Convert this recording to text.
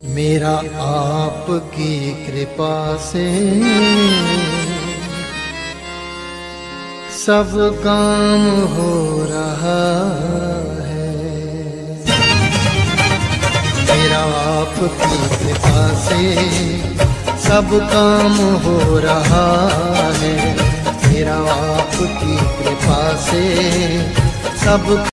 मेरा आपकी कृपा से सब काम हो रहा है। मेरा आपकी कृपा से सब काम हो रहा है। मेरा आपकी कृपा से सब